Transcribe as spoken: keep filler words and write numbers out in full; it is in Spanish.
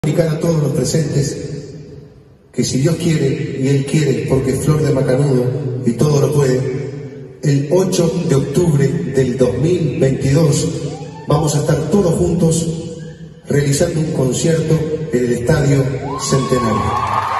Comunicar a todos los presentes que si Dios quiere y Él quiere, porque es Flor de Macanudo y todo lo puede, el ocho de octubre del dos mil veintidós vamos a estar todos juntos realizando un concierto en el Estadio Centenario.